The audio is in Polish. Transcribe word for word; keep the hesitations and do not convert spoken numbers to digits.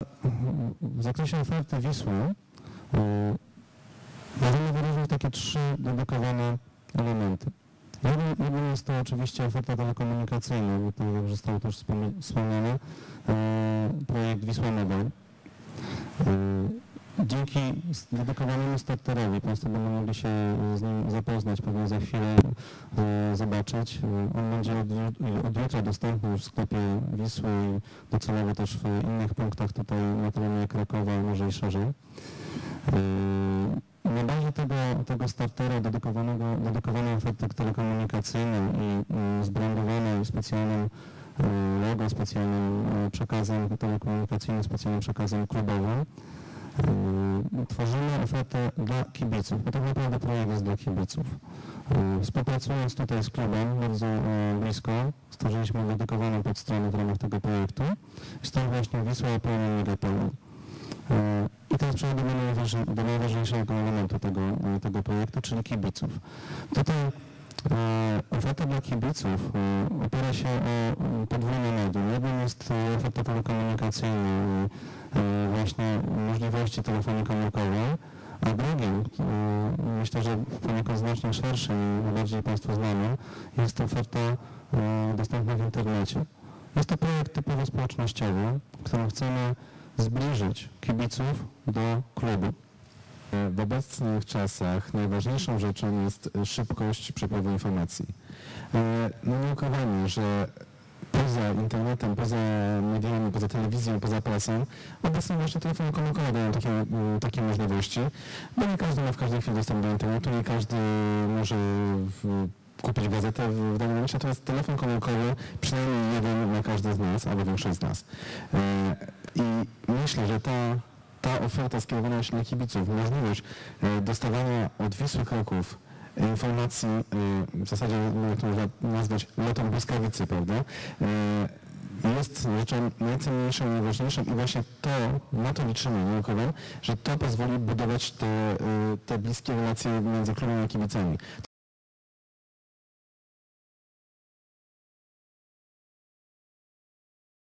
w zakresie oferty Wisły możemy wyróżnić takie trzy dedykowane elementy. Jeden, jeden jest to oczywiście oferta telekomunikacyjna, bo tak jak zostało też wspomniane, projekt Wisła Mobile. Dzięki dedykowanemu starterowi Państwo będą mogli się z nim zapoznać, pewnie za chwilę zobaczyć. On będzie od, od jutra dostępny już w sklepie Wisły i docelowo też w innych punktach tutaj na terenie Krakowa, może i szerzej. Na bazie tego, tego startera dedykowanego, dedykowanej oferty telekomunikacyjnej i zbrandowanej specjalnym logo, specjalnym przekazem telekomunikacyjnym, specjalnym przekazem klubowym, tworzymy ofertę dla kibiców, bo tak naprawdę projekt jest dla kibiców. Współpracując tutaj z klubem bardzo blisko, stworzyliśmy dedykowaną podstronę w ramach tego projektu. Jest to właśnie Wisła Pełna Liga Pełna. I teraz przechodzę do, najważniejszego, do najważniejszego elementu tego, tego projektu, czyli kibiców. Tutaj e, oferta dla kibiców e, opiera się o podwójne medium. Jednym jest oferta telekomunikacyjna, e, właśnie możliwości telefonii komórkowej, a drugim, e, myślę, że poniekąd znacznie szerszym i bardziej Państwu znany, jest oferta e, dostępna w internecie. Jest to projekt typowo społecznościowy, w którym chcemy zbliżyć kibiców do klubu. W obecnych czasach najważniejszą rzeczą jest szybkość przepływu informacji. No nie ukrywamy, że poza internetem, poza mediami, poza telewizją, poza prasą, obecnie właśnie telefony komórkowe dają takie, takie możliwości, bo nie każdy ma w każdej chwili dostęp do internetu, nie każdy może w, kupić gazetę w danym momencie, natomiast telefon komórkowy przynajmniej jeden na każdy z nas, albo większość z nas. I myślę, że ta, ta oferta skierowana się dla kibiców, możliwość dostawania od Wisły Kraków informacji, w zasadzie jak to można nazwać lotem błyskawicy, prawda, jest rzeczą najcenniejszą, najważniejszą i właśnie to, na to liczymy, nie ukrywam, że to pozwoli budować te, te bliskie relacje między klubem a kibicami.